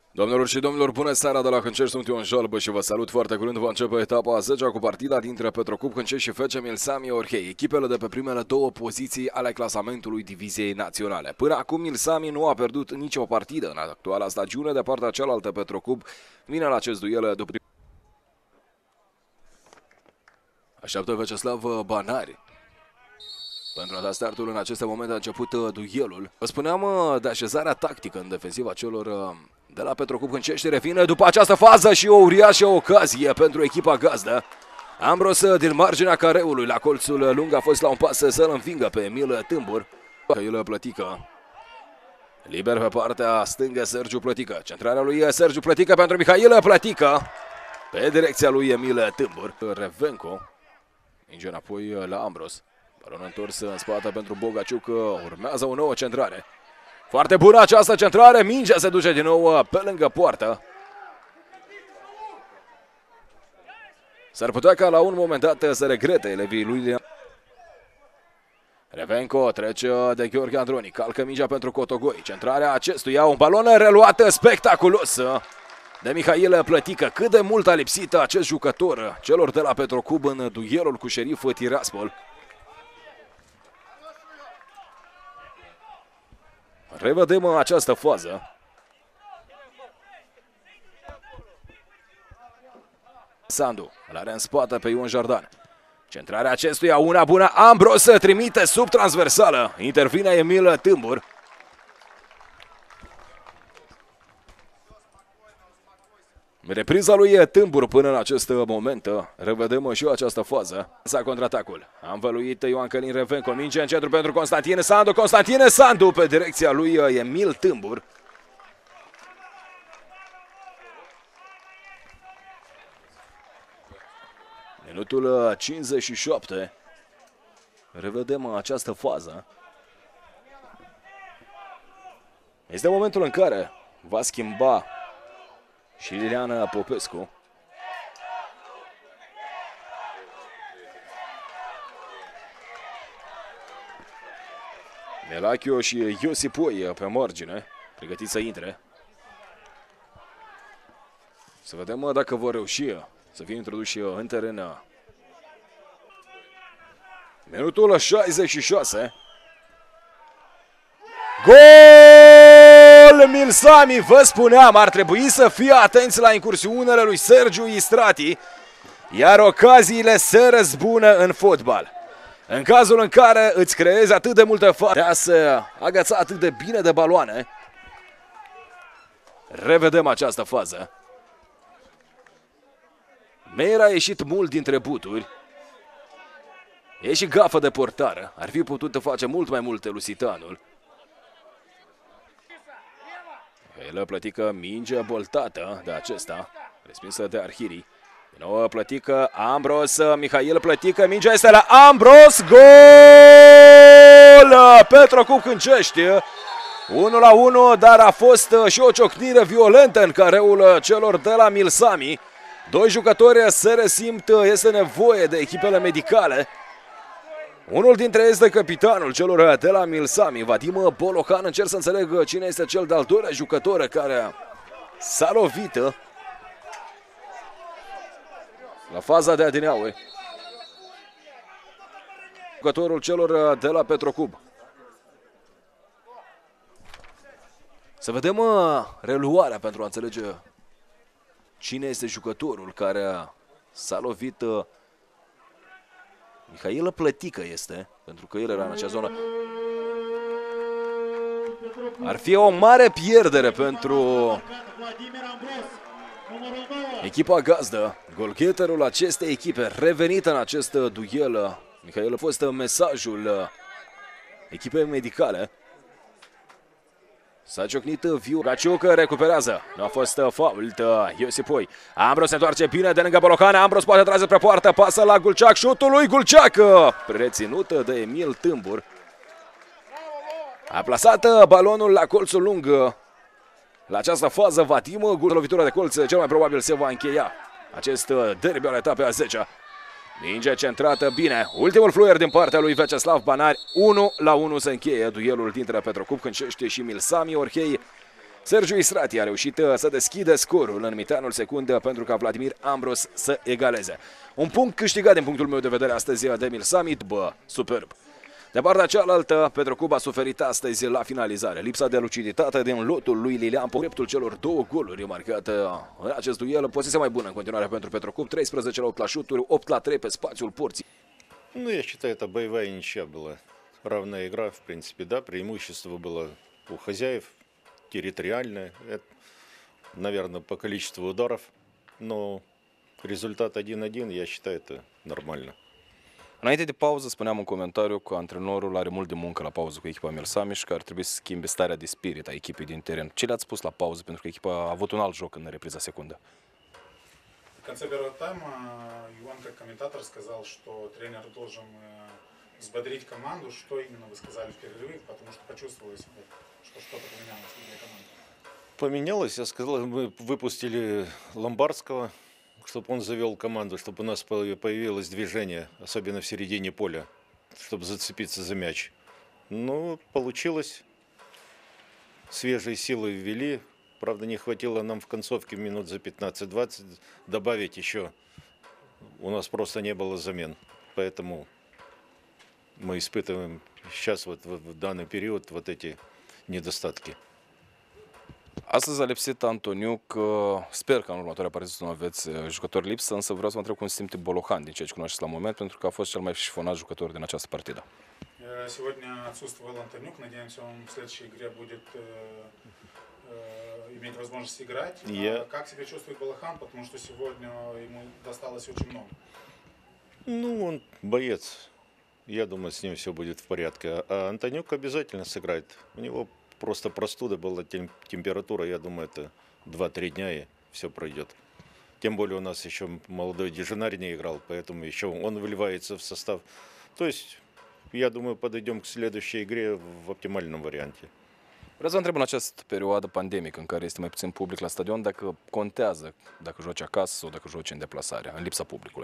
Doamnelor și domnilor, bună seara de la Hâncești, sunt Ion Jalbă și vă salut foarte curând. Va începe etapa a 10-a cu partida dintre Petrocub Hâncești și FC Milsami Orhei, echipele de pe primele două poziții ale clasamentului diviziei naționale. Până acum Milsami nu a pierdut nicio partidă în actuala stagiune, de partea cealaltă Petrocub vine la acest duel după. Așteaptă Veceslav Banari pentru a da startul. În aceste momente a început duelul. Vă spuneam de așezarea tactică în defensiva celor de la Petrocub Hâncești. Revine după această fază și o uriașă ocazie pentru echipa gazdă. Ambros din marginea careului la colțul lung a fost la un pas să-l învingă pe Emil Tâmbur. Mihail Plătică. Liber pe partea stângă Sergiu Plătică. Centrarea lui Sergiu Plătică pentru Mihail Plătică. Pe direcția lui Emil Tâmbur. Revenco. Minge înapoi la Ambros. Balon întors în spate pentru Bogaciuc. Urmează o nouă centrare. Foarte bună această centrare. Mingea se duce din nou pe lângă poartă. S-ar putea ca la un moment dat să regrete elevii lui. Revenco trece de Gheorghe Androni. Calcă mingea pentru Cotogoi. Centrarea acestuia. Un balon reluat spectaculos de Mihail Plătică. Cât de mult a lipsit acest jucător celor de la Petrocub în duelul cu Șerif Tiraspol. Revedem această fază. Sandu îl are în spate pe Ion Jardan. Centrarea acestuia, una bună. Ambros trimite sub transversală. Intervine Emil Tâmbur. Repriza lui Tâmbur până în acest moment. Revedem și această fază. S-a contraatacul. A învăluit Ioan Călin Revenco. Minge în centru pentru Constantin Sandu. Constantin Sandu pe direcția lui Emil Tâmbur. Minutul 57. Revedem această fază. Este momentul în care va schimba și Liliana Popescu. Melachio și Iosipoi pe margine, pregătiți să intre. Să vedem dacă vor reuși să fie introduși în teren. Minutul 66. Gol Milsami, vă spuneam, ar trebui să fie atenți la incursiunile lui Sergiu Istrati, iar ocaziile se răzbună în fotbal. În cazul în care îți creezi atât de multe fapte, să agața atât de bine de baloane. Revedem această fază. Meira a ieșit mult dintre buturi. E și gafă de portară. Ar fi putut face mult mai multe Lusitanul. El Plătică, minge boltată de acesta, respinsă de Arhiri. Din nou Plătică, Ambros, Mihail Plătică, mingea este la Ambros, gol! Petrocub Hâncești, 1-1, dar a fost și o ciocnire violentă în careul celor de la Milsami. Doi jucători se resimt, este nevoie de echipele medicale. Unul dintre ei este capitanul celor de la Milsami, Vadim Bolocan. Încerc să înțeleg cine este cel de-al doilea jucător care s-a lovit la faza de adineaue. Jucătorul celor de la Petrocub. Să vedem reluarea pentru a înțelege cine este jucătorul care s-a lovit. Mihail Plătică este, pentru că el era în acea zonă. Ar fi o mare pierdere pentru echipa gazdă. Golgheterul acestei echipe revenit în acest duel. Mihail a fost mesajul echipei medicale. S-a ciocnit viu. Gaciuc recuperează. Nu a fost fault. Iosipoi. Ambros se întoarce bine de lângă Bolocan. Ambros poate trage spre poartă. Pasă la Gulceac. Șutul lui Gulceac. Reținut de Emil Tâmbur. A plasat balonul la colțul lung. La această fază Vadim. Lovitura de colț cel mai probabil se va încheia acest derby al etapei a 10-a. Minge centrată bine. Ultimul fluier din partea lui Veceslav Banari. 1-1 se încheie duelul dintre Petrocub Hâncești și Milsami Orhei. Sergiu Israti a reușit să deschidă scorul în mitanul secundă pentru ca Vladimir Ambros să egaleze. Un punct câștigat din punctul meu de vedere astăzi de Emil Samit, superb. De partea cealaltă, Petrocub a suferit astăzi la finalizare. Lipsa de luciditate din lotul lui Lilian pe dreptul celor două goluri marcate în acest duel. Poziția mai bună în continuare pentru Petrocub, 13-8 la șuturi, 8-3 pe spațiul porții. Ну, я считаю, это боевая ничья была. Равная игра, в принципе, да, преимущество было у хозяев, территориальное, это, наверное, по количеству ударов, но результат 1-1, я считаю, это нормально. Înainte de pauză spuneam în comentariu că antrenorul are mult de muncă la pauză cu echipa Milsami și că ar trebui să schimbe starea de spirit a echipei din teren. Ce le-ați spus la pauză? Pentru că echipa a avut un alt joc în repriza secundă. В конце первого тайма Иван, как комментатор, сказал, что тренер должен взбодрить команду. Что именно вы сказали в перерыве? Потому что почувствовалось, что что-то поменялось для команды. Поменялось, я сказал, мы выпустили Ломбардского, чтобы он завел команду, чтобы у нас появилось движение, особенно в середине поля, чтобы зацепиться за мяч. Ну, получилось. Свежие силы ввели. Правда, не хватило нам в концовке минут за 15-20 добавить еще. У нас просто не было замен. Поэтому мы испытываем сейчас, вот в данный период, вот эти недостатки. Astăzi a lipsit Antoniuc, sper că în următoarea partidă să nu aveți jucători lipsă, însă vreau să vă întreb cum se simte Bolohan din ce cunoașteți la moment, pentru că a fost cel mai șifonat jucător din această partidă. Сегодня отсутствовал Антонюк, надеемся, он в следующей игре будет иметь возможность играть. Как себя чувствует Балахан, потому что сегодня ему досталось очень много? Ну, он боец. Я думаю, с ним все будет в порядке. А Антонюк обязательно сыграет. У него просто простуда была, температура, я думаю, это 2-3 дня и все пройдет. Тем более у нас еще молодой Дежинарь не играл, поэтому еще он вливается в состав. То есть, я думаю, подойдем к следующей игре в оптимальном варианте. Vreau să vă întreb în această perioadă pandemică în care este mai puțin public la stadion, dacă contează dacă joci acasă sau dacă joci în deplasare, în lipsa publicului.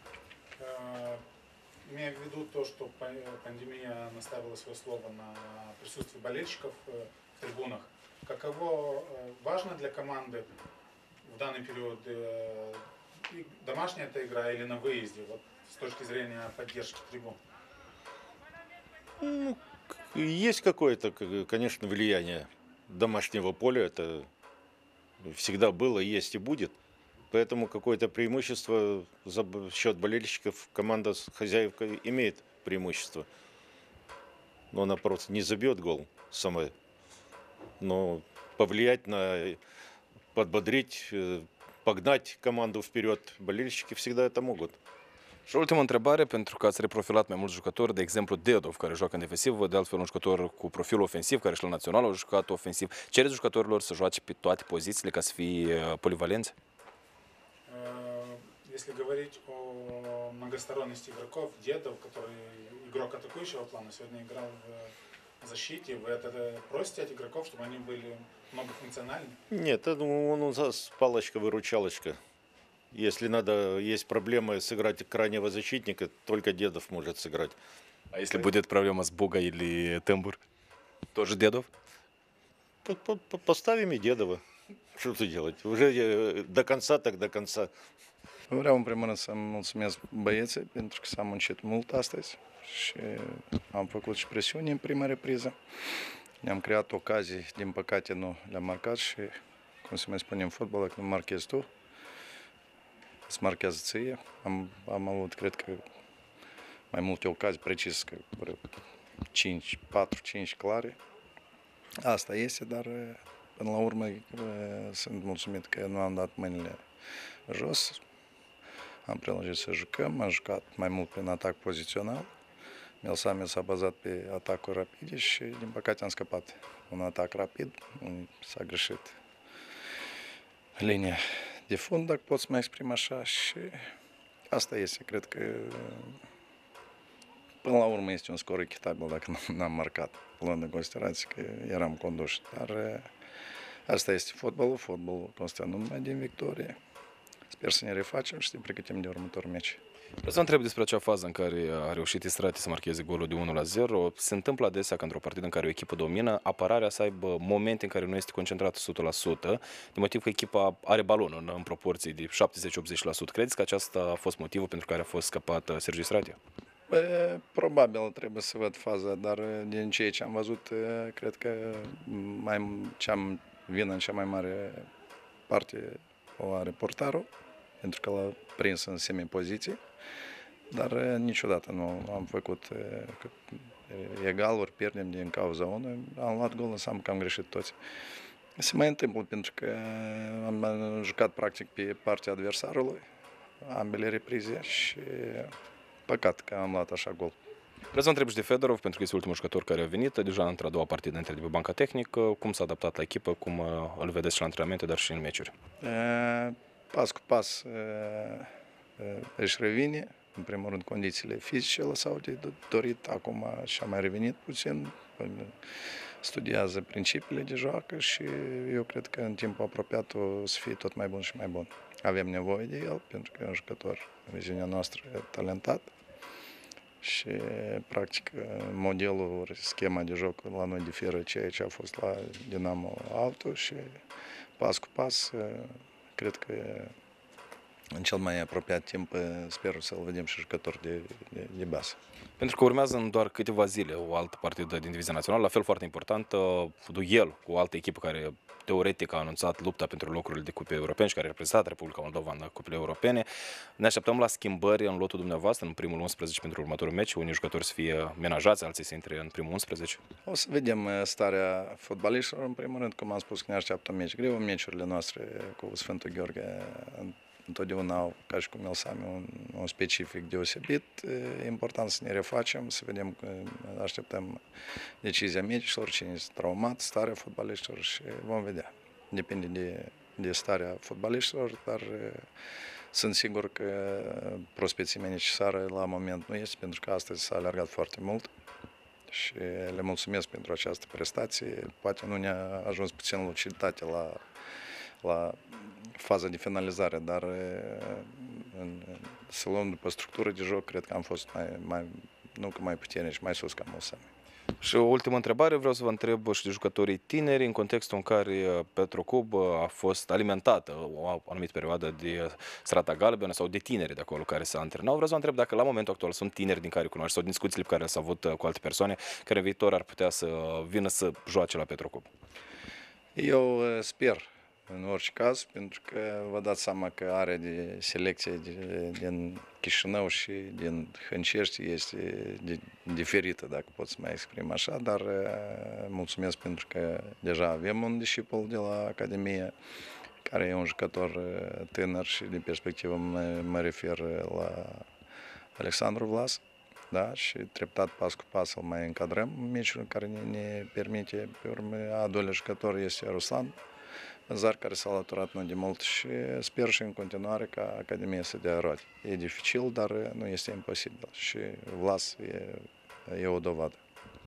Имея в виду то, что пандемия наставила свое слово на присутствие болельщиков в трибунах, каково важно для команды в данный период домашняя эта игра или на выезде, вот, с точки зрения поддержки трибун? Ну, есть какое-то, конечно, влияние домашнего поля, это всегда было, есть и будет. Поэтому какое-то преимущество за счет болельщиков команда хозяевка имеет преимущество. Но она просто не забьет гол сама. Но повлиять на, подбодрить, погнать команду вперед болельщики всегда это могут. Și ultima întrebare, pentru că ați reprofilat mai mulți jucători, de exemplu Dedov, care joacă în defensiv, de altfel un jucător cu profil ofensiv, care și la național a jucat ofensiv. Cereți jucătorilor să joace pe toate pozițiile ca să fie polivalenți? Если говорить о многосторонности игроков, Дедов, который игрок атакующего плана, сегодня играл в защите, вы это просите от игроков, чтобы они были многофункциональны? Нет, я думаю, он у нас палочка-выручалочка. Если надо, есть проблема сыграть крайнего защитника, только Дедов может сыграть. А если будет проблема с Буга или Тембур, тоже Дедов? Поставим и Дедова. Что тут делать? Уже до конца, так до конца. Vreau în primul rând să mulțumesc băieții pentru că s-a muncit mult astăzi și am făcut și presiuni în prima repriză. Ne-am creat ocazii, din păcate nu le-am marcat și, cum se mai spune în fotbal, dacă nu marchezi tu, îți marchează ție. Am avut, cred că, mai multe ocazii, precis că 4-5 clare. Asta este, dar până la urmă sunt mulțumit că nu am dat mâinile jos. Am prelungit să jucăm, am jucat mai mult prin atac pozițional. Milsami s-a bazat pe atacuri rapide și, din păcate, am scăpat un atac rapid. S-a greșit linia de fund, dacă pot să mă exprim așa, și asta este. Cred că, până la urmă, este un scor echitabil dacă n-am marcat, luând în considerație că eram conduși. Dar asta este fotbalul. Fotbalul constă numai din victorie. Sper să ne refacem și să ne pregătim de următorul meci. Vreau să întreb despre acea fază în care a reușit Istrati să marcheze golul de 1-0. Se întâmplă adesea că într-o partidă în care o echipă domină, apărarea să aibă momente în care nu este concentrată 100%, de motiv că echipa are balonul în proporții de 70-80%. Credeți că acesta a fost motivul pentru care a fost scăpat Sergiu Istrati? Probabil trebuie să văd faza, dar din ceea ce am văzut, cred că vină în cea mai mare parte o are portarul, pentru că l-a prins în semi-poziție, dar niciodată nu am făcut egal, ori pierdem din cauza unui. Am luat gol, înseamnă că am greșit toți. Se mai întâmplă pentru că am jucat practic pe partea adversarului, ambele reprize și păcat că am luat așa gol. Vreau să întreb și de Fedorov, pentru că este ultimul jucător care a venit, deja într-a doua partidă între de pe banca tehnică, cum s-a adaptat la echipă, cum îl vedeți și la antrenamente, dar și în meciuri? Pas cu pas își revine, în primul rând condițiile fizice lăsau de dorit, acum și-a mai revenit puțin, studiază principiile de joacă și eu cred că în timpul apropiat o să fie tot mai bun și mai bun. Avem nevoie de el, pentru că e un jucător, în viziunea noastră, talentat și, practic, modelul, schema de joc la noi diferă ceea ce a fost la Dinamo altul și pas cu pas, cred că în cel mai apropiat timp sper să-l vedem și jucător de bază. Pentru că urmează în doar câteva zile o altă partidă din Divizia Națională, la fel foarte importantă, duel cu o altă echipă care teoretic a anunțat lupta pentru locurile de cupe europene și care a reprezentat Republica Moldova în cupele europene. Ne așteptăm la schimbări în lotul dumneavoastră, în primul 11 pentru următorul meci, unii jucători să fie menajați, alții să intre în primul 11. O să vedem starea fotbaliștilor, în primul rând, cum am spus, că ne așteaptă un meci greu, meciurile noastre cu Sfântul Gheorghe întotdeauna au, ca și cum el Sami, un specific deosebit. E important să ne refacem, să vedem că așteptăm decizia medicilor, cine este traumat, starea fotbaliștilor și vom vedea. Depinde de starea fotbaliștilor, dar sunt sigur că prospețimea necesară la moment nu este, pentru că astăzi s-a alergat foarte mult și le mulțumesc pentru această prestație. Poate nu ne-a ajuns puțin luciditate la faza de finalizare, dar să luăm după structură de joc, cred că am fost nu că mai puternici, mai sus ca Mulsami. Și o ultimă întrebare, vreau să vă întreb și de jucătorii tineri, în contextul în care Petrocub a fost alimentată o anumită perioadă de strata galbenă sau de tineri de acolo care se antrenau. Vreau să vă întreb dacă la momentul actual sunt tineri din care cunoaște sau din discuțiile pe care le-ați avut cu alte persoane care în viitor ar putea să vină să joace la Petrocub. Eu sper în orice caz, pentru că vă dați seama că are de selecție din Chișinău și din Hâncești este diferită, dacă pot să mai exprim așa, dar mulțumesc pentru că deja avem un discipol de la Academie, care e un jucător tânăr și din perspectivă mă refer la Alexandru Vlas, da? Și treptat, pas cu pas, îl mai încadrăm în meciul care ne permite. Pe urmă, a doilea jucător este Ruslan Zar, care s-a alăturat nu de mult și sper și în continuare ca Academia să dea roade. E dificil, dar nu este imposibil și Vlas e o dovadă.